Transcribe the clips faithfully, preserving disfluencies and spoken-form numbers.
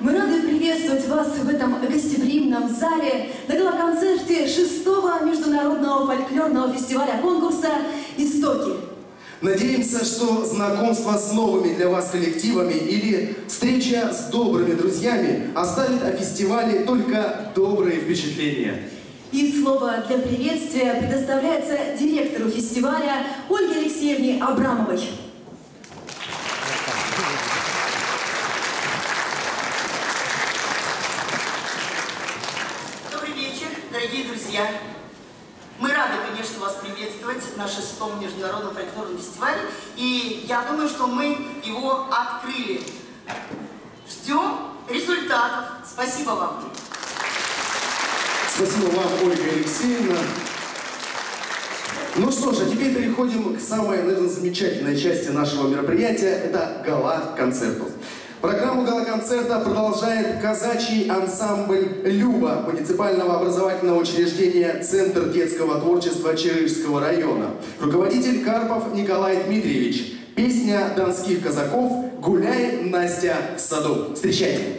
Мы рады приветствовать вас в этом гостеприимном зале на гала-концерте шестого международного фольклорного фестиваля конкурса «Истоки». Надеемся, что знакомство с новыми для вас коллективами или встреча с добрыми друзьями оставит о фестивале только добрые впечатления. И слово для приветствия предоставляется директору фестиваля Ольге Алексеевне Абрамовой. Добрый вечер, дорогие друзья. Мы рады, конечно, вас приветствовать на шестом международном фольклорном фестивале. И я думаю, что мы его открыли. Ждем результатов. Спасибо вам. Спасибо вам, Ольга Алексеевна. Ну что ж, а теперь переходим к самой, наверное, замечательной части нашего мероприятия. Это гала-концерту. Программу гала-концерта продолжает казачий ансамбль «Люба» муниципального образовательного учреждения «Центр детского творчества» Чарышского района. Руководитель Карпов Николай Дмитриевич. Песня донских казаков «Гуляй, Настя, в саду». Встречайте!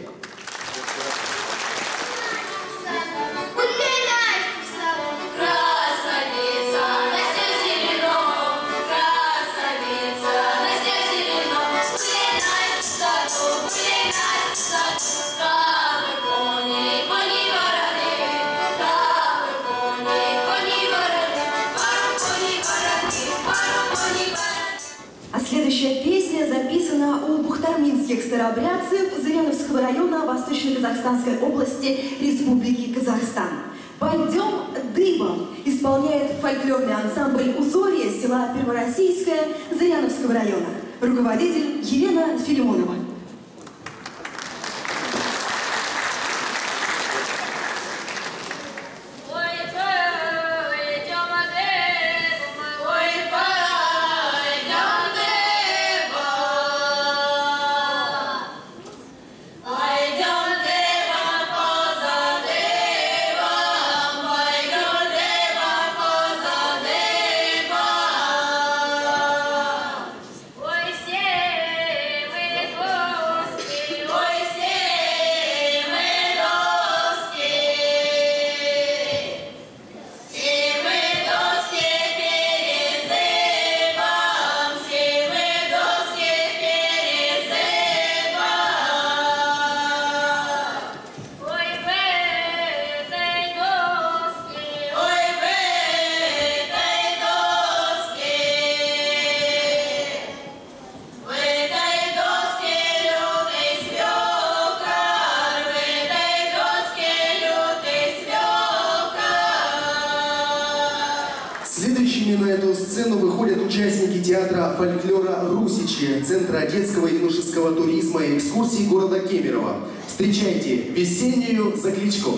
Следующая песня записана у бухтарминских старообрядцев Зыряновского района Восточно-Казахстанской области Республики Казахстан. «Пойдем дыбом» исполняет фольклорный ансамбль «Узорье» села Первороссийское Зыряновского района. Руководитель Елена Филимонова. На эту сцену выходят участники театра фольклора «Русичи», Центра детского и юношеского туризма и экскурсий города Кемерово. Встречайте весеннюю закличку.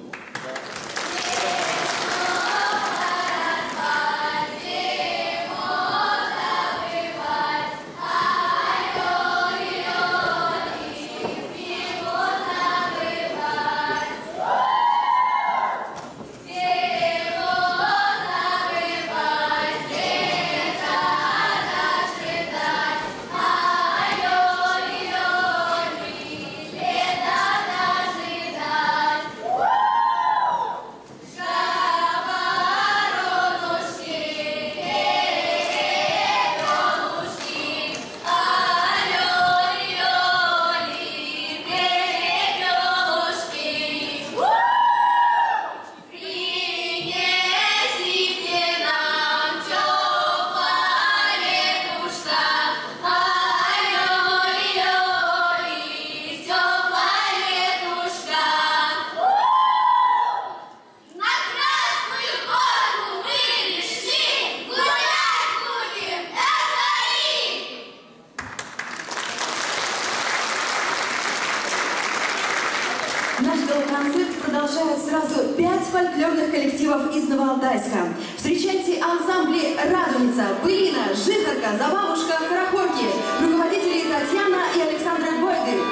Наш гала-концерт продолжает сразу пять фольклорных коллективов из Новоалтайска. Встречайте ансамбли «Радуница», «Былина», «Жихарка», «Забавушка», «Хорохорки», руководители Татьяна и Александр Гойды.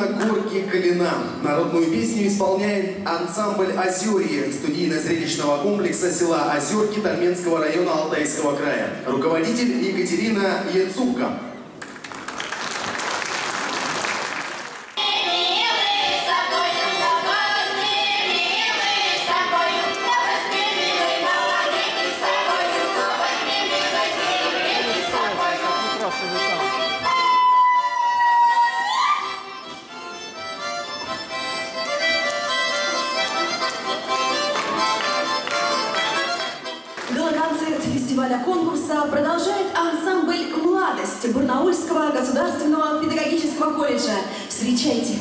на горке Калина. Народную песню исполняет ансамбль «Озерье» студийно-зрелищного комплекса села Озерки Тальменского района Алтайского края. Руководитель Екатерина Яцупко. Галоконцерт фестиваля конкурса продолжает ансамбль «Младость» Барнаульского государственного педагогического колледжа. Встречайте!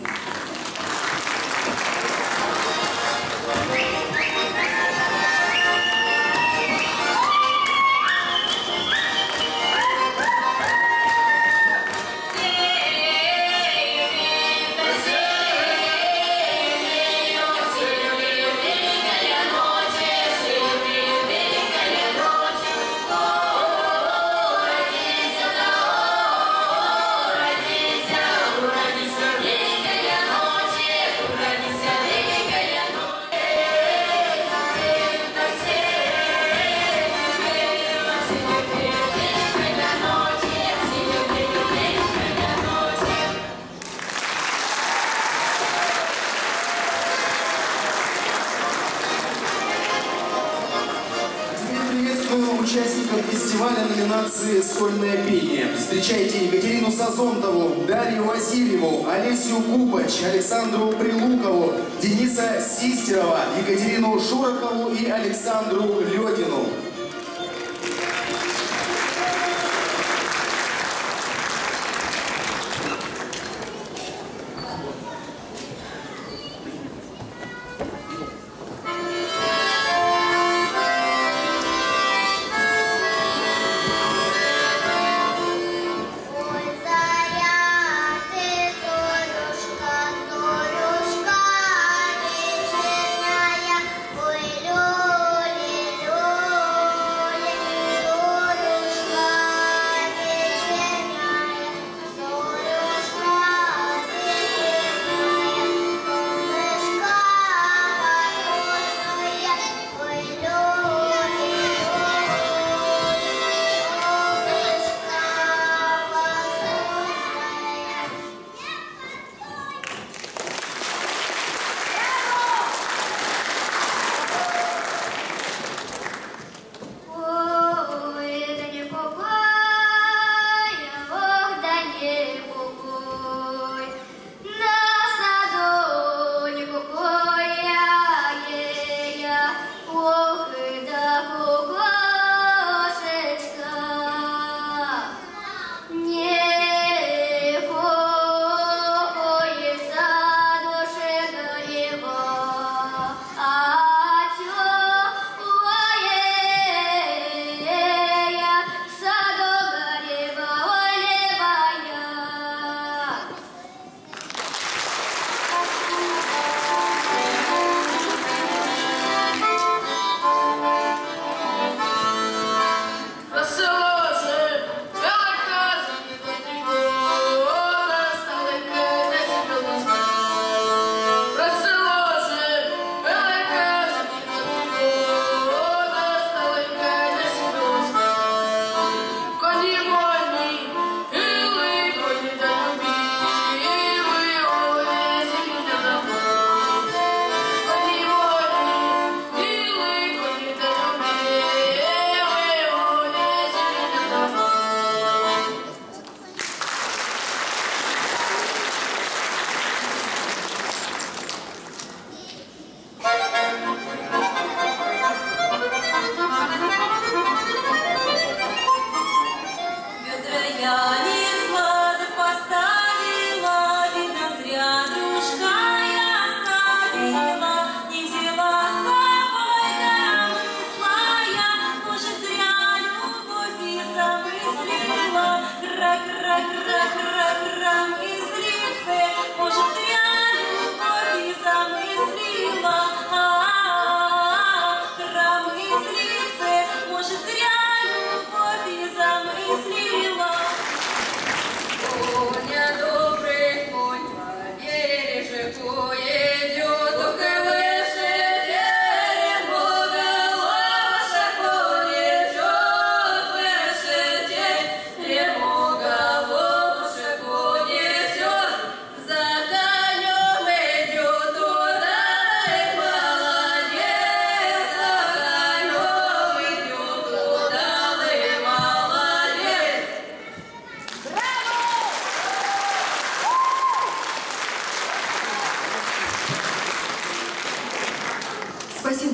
Участников фестиваля номинации «Сольное пение». Встречайте Екатерину Сазонтову, Дарью Васильеву, Олесю Купач, Александру Прилукову, Дениса Систерова, Екатерину Шорохову и Александру Лёдину. Ой,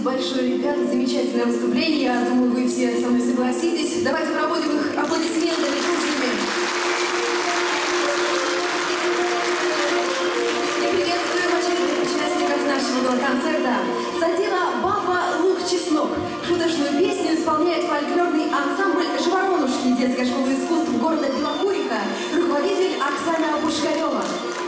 большое, ребята, замечательное выступление. Я думаю, вы все со мной согласитесь. Давайте проводим их аплодисментами дружными. И приветствуем очередных участников нашего концерта. Садила «Баба, лук, чеснок». Шуточную песню исполняет фольклорный ансамбль «Жворонушки» детской школы искусств города Белокуриха, руководитель Оксана Пушкарева.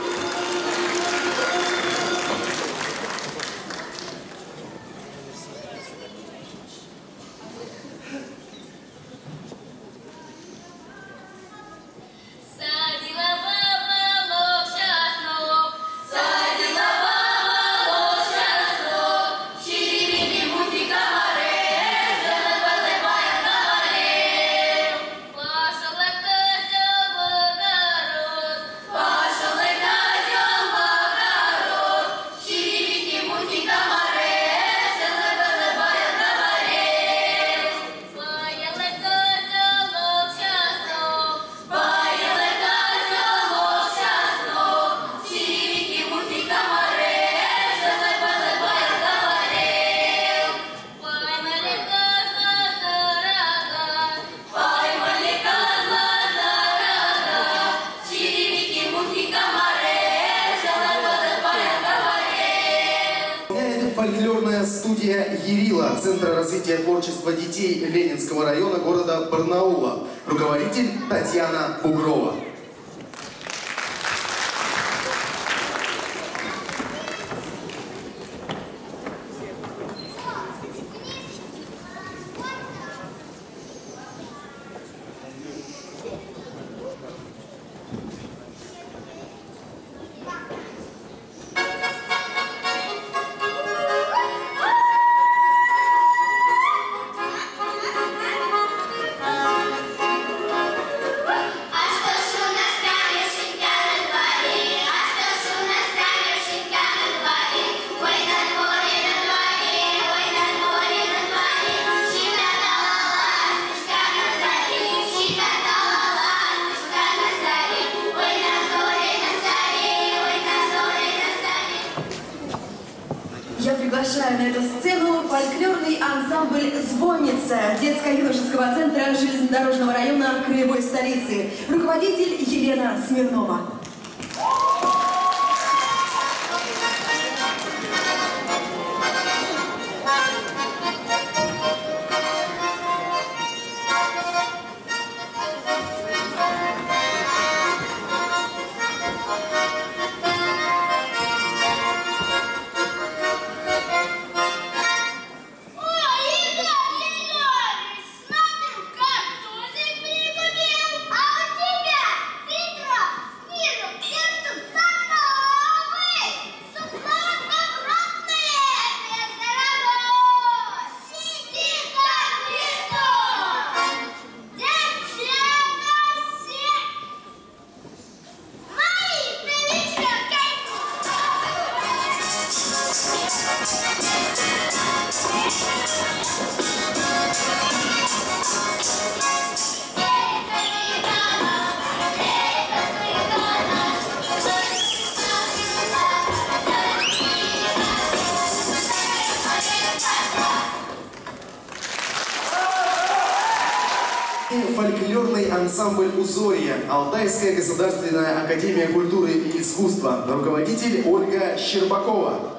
Фольклорная студия «Ярила» Центра развития творчества детей Ленинского района города Барнаула. Руководитель Татьяна Бугрова. Я приглашаю на эту сцену фольклорный ансамбль «Звонница» детско-юношеского центра железнодорожного района краевой столицы. Руководитель Елена Смирнова. Фольклорный ансамбль «Узорье», Алтайская государственная академия культуры и искусства. Руководитель Ольга Щербакова.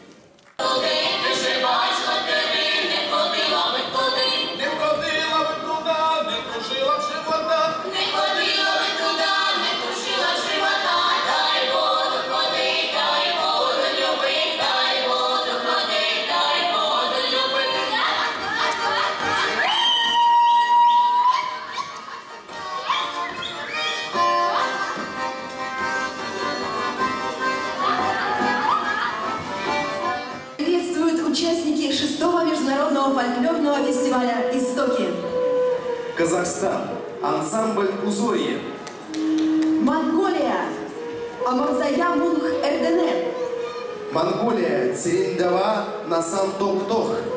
Участники шестого международного фольклорного фестиваля «Истоки». Казахстан. Ансамбль «Узорье». Монголия. Амарзая Мунх Эрденен. Монголия. Цериндава Насан Токтох.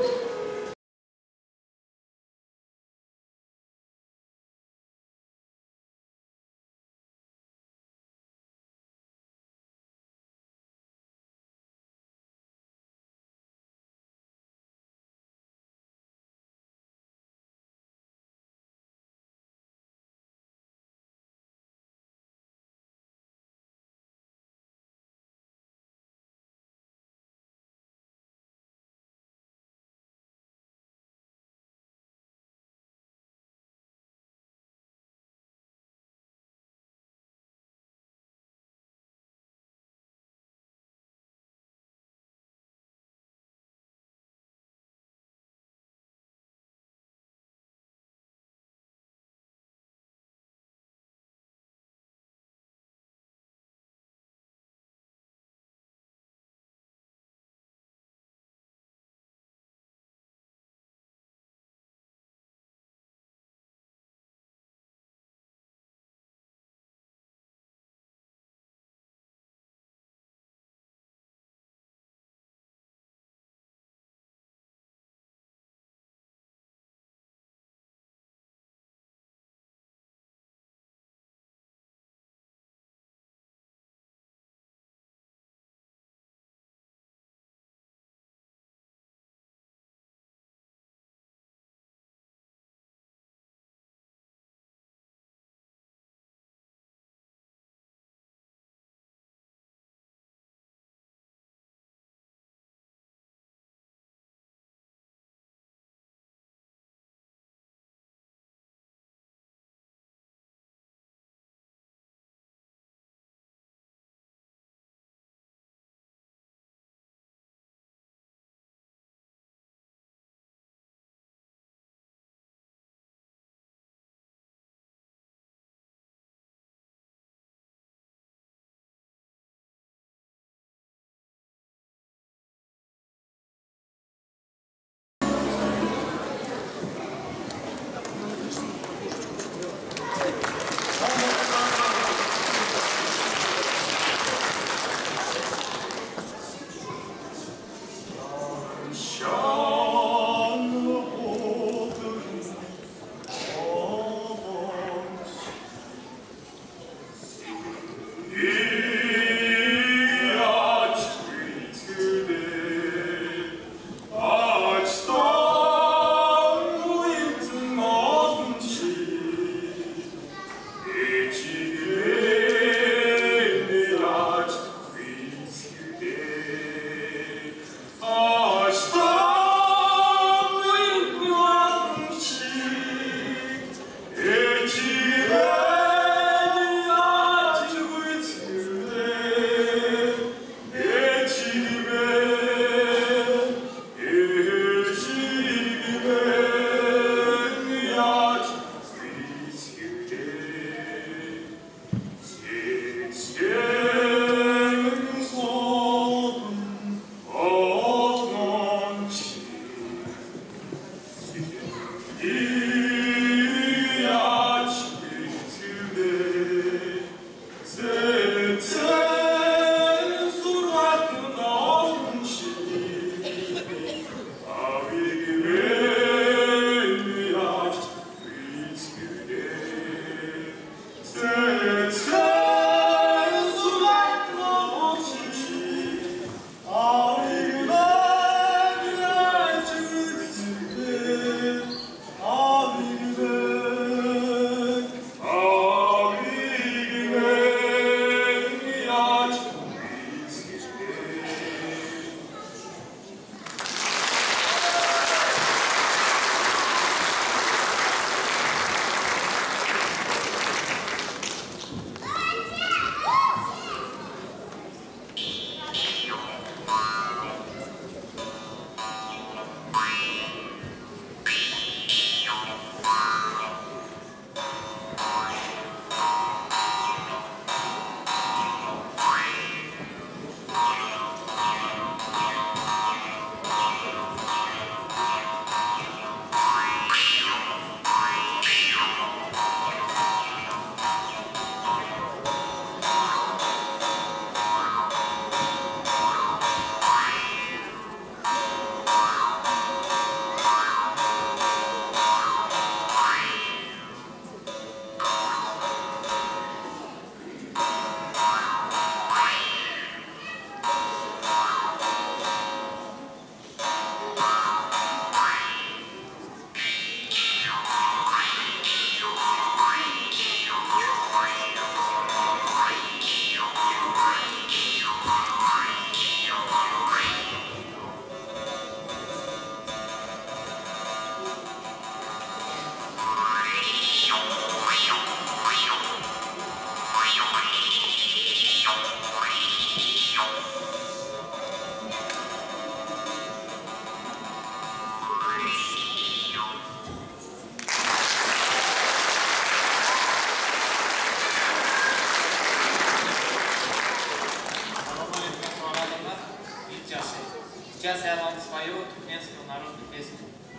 Сейчас я вам спою туркменскую народную песню.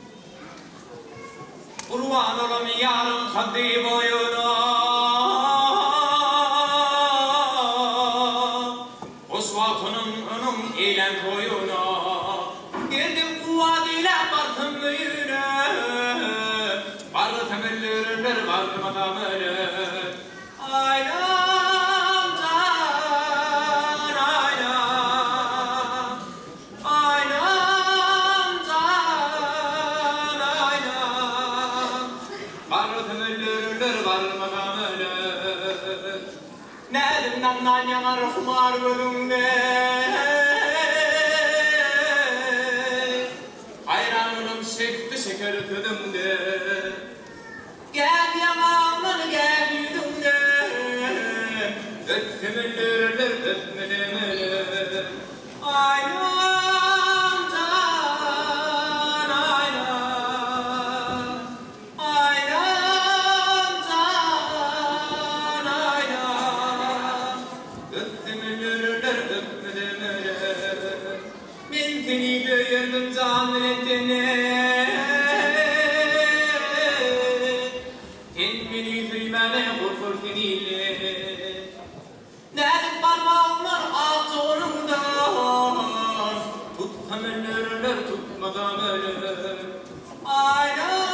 Урванırım yarım kaddi boyuna, Osvat'ının önüm eğlen koyuna, Geldim kuvat ile barkım büyüne, Barı temelleridir barkım adamını, Aynen. Neden yanar kumar bölümde hayranım çekti şeker tüdümde Gel yamanlar gel yüdümde Öptümülürler öpmedemeli Aynen Yerdim canlı ettiğine Kendini duymane korkur fenile Nedim parmağımlar altı onumda Tuttam ellerler tutmadan ölür Aynen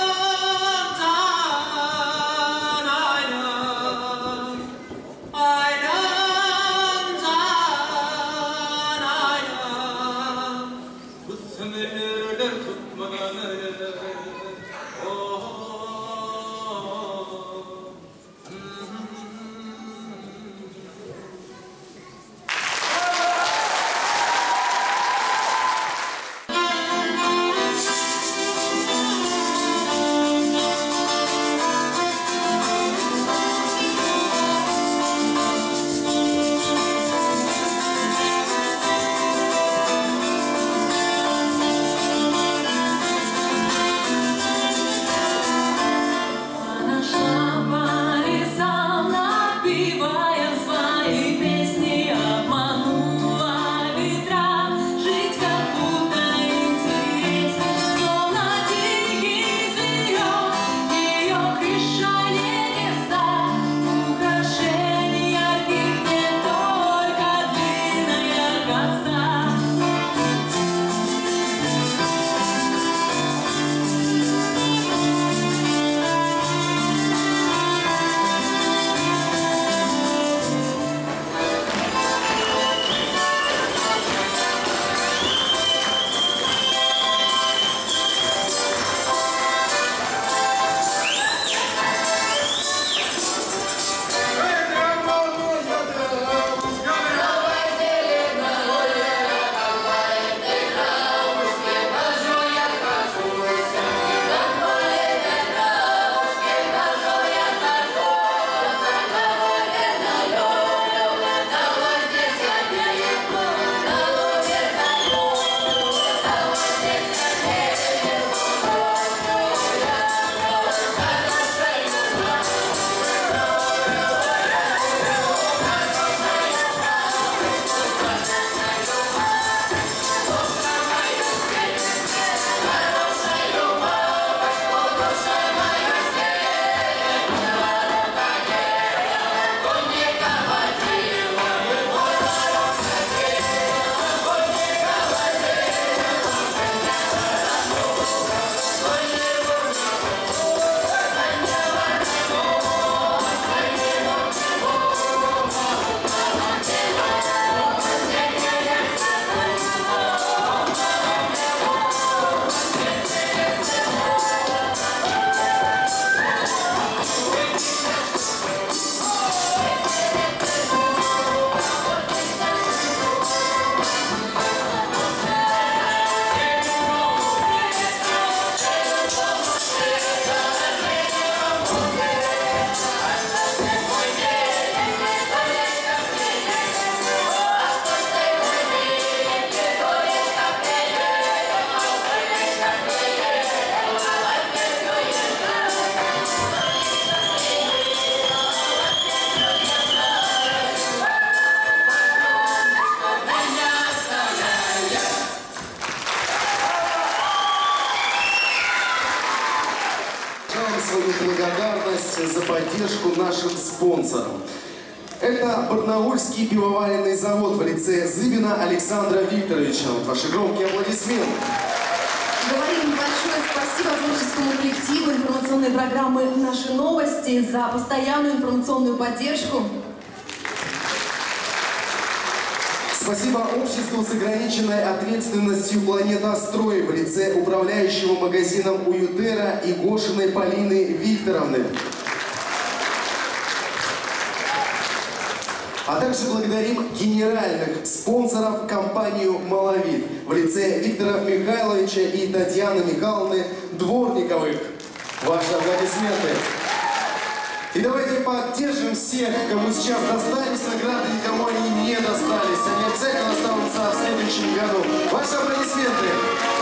нашим спонсорам. Это Барнаульский пивоваренный завод в лице Зыбина Александра Викторовича. Ваши громкие аплодисменты. Говорим большое спасибо творческому коллективу информационной программы «Наши новости» за постоянную информационную поддержку. Спасибо обществу с ограниченной ответственностью «Планетастрой» в лице управляющего магазином «Уютера» и Гошиной Полины Викторовны. А также благодарим генеральных спонсоров компанию «Малавит» в лице Виктора Михайловича и Татьяны Михайловны Дворниковых. Ваши аплодисменты. И давайте поддержим всех, кому сейчас достались награды, никому они не достались. Они обязательно останутся в следующем году. Ваши аплодисменты.